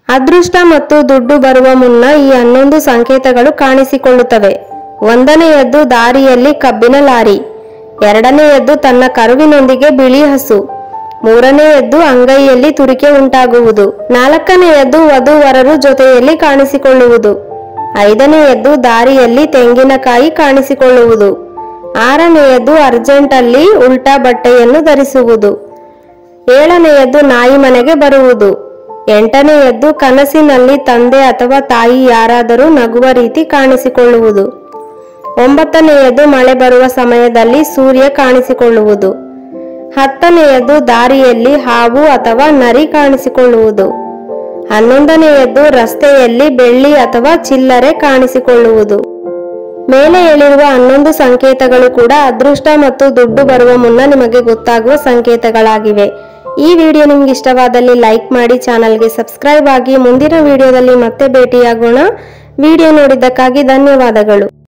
ಅದೃಷ್ಟ ಮತ್ತು ದುಡ್ಡು ಬರುವ ಮುನ್ನ ಈ 11 ಸಂಕೇತಗಳು ಕಾಣಿಸಿಕೊಳ್ಳುತ್ತವೆ. 1ನೇಯದ್ದು ದಾರಿಯಲ್ಲಿ ಕಬ್ಬಿನ ಲಾರಿ. 2ನೇಯದ್ದು ತನ್ನ ಕರುವಿನೊಂದಿಗೆ ಬಿಳಿ ಹಸು. 3ನೇಯದ್ದು ಅಂಗೈಯಲ್ಲಿ ತುರಿಕೆ ಉಂಟಾಗುವುದು. 4ನೇಯದ್ದು ವಧುವರರು ಜೊತೆಯಲ್ಲಿ ಕಾಣಿಸಿಕೊಳ್ಳುವುದು. 5ನೇಯದ್ದು ದಾರಿಯಲ್ಲಿ ತೆಂಗಿನಕಾಯಿ ಕಾಣಿಸಿಕೊಳ್ಳುವುದು. 6ನೇಯದ್ದು ಅರ್ಜೆಂಟಲ್ಲಿ ಉಲ್ಟಾ ಬಟ್ಟೆಯನ್ನು ಧರಿಸುವುದು. 7ನೇಯದ್ದು ನಾಯಿ ಮನೆಗೆ ಬರುವುದು. 8ನೇಯದ್ದು ಕನಸಿನಲ್ಲಿ ತಂದೆ ಅಥವಾ ತಾಯಿ ಯಾರಾದರೂ ನಗುವ ರೀತಿ ಕಾಣಿಸಿಕೊಳ್ಳುವುದು. 9ನೇಯದ್ದು ಮಳೆ ಬರುವ ಸಮಯದಲ್ಲಿ ಸೂರ್ಯ ಕಾಣಿಸಿಕೊಳ್ಳುವುದು. 10ನೇಯದ್ದು ದಾರಿಯಲ್ಲಿ ಹಾವು ಅಥವಾ ನರಿ ಕಾಣಿಸಿಕೊಳ್ಳುವುದು. 11ನೇಯದ್ದು ರಸ್ತೆಯಲ್ಲಿ ಬೆಳ್ಳಿ ಅಥವಾ ಚಿಲ್ಲರೆ ಕಾಣಿಸಿಕೊಳ್ಳುವುದು. ಮೇಲೆ ಹೇಳಿರುವ 11 ಸಂಕೇತಗಳು ಕೂಡ ಅದೃಷ್ಟ ಮತ್ತು ದುಡ್ಡು ಬರುವ ಮುನ್ನ ನಿಮಗೆ ಗೊತ್ತಾಗುವ ಸಂಕೇತಗಳಾಗಿವೆ. ಈ ವಿಡಿಯೋ ನಿಮ್ಗೆ ಇಷ್ಟವಾದಲ್ಲಿ ಲೈಕ್ ಮಾಡಿ, ಚಾನಲ್ಗೆ ಸಬ್ಸ್ಕ್ರೈಬ್ ಆಗಿ. ಮುಂದಿನ ವಿಡಿಯೋದಲ್ಲಿ ಮತ್ತೆ ಭೇಟಿಯಾಗೋಣ. ವಿಡಿಯೋ ನೋಡಿದ್ದಕ್ಕಾಗಿ ಧನ್ಯವಾದಗಳು.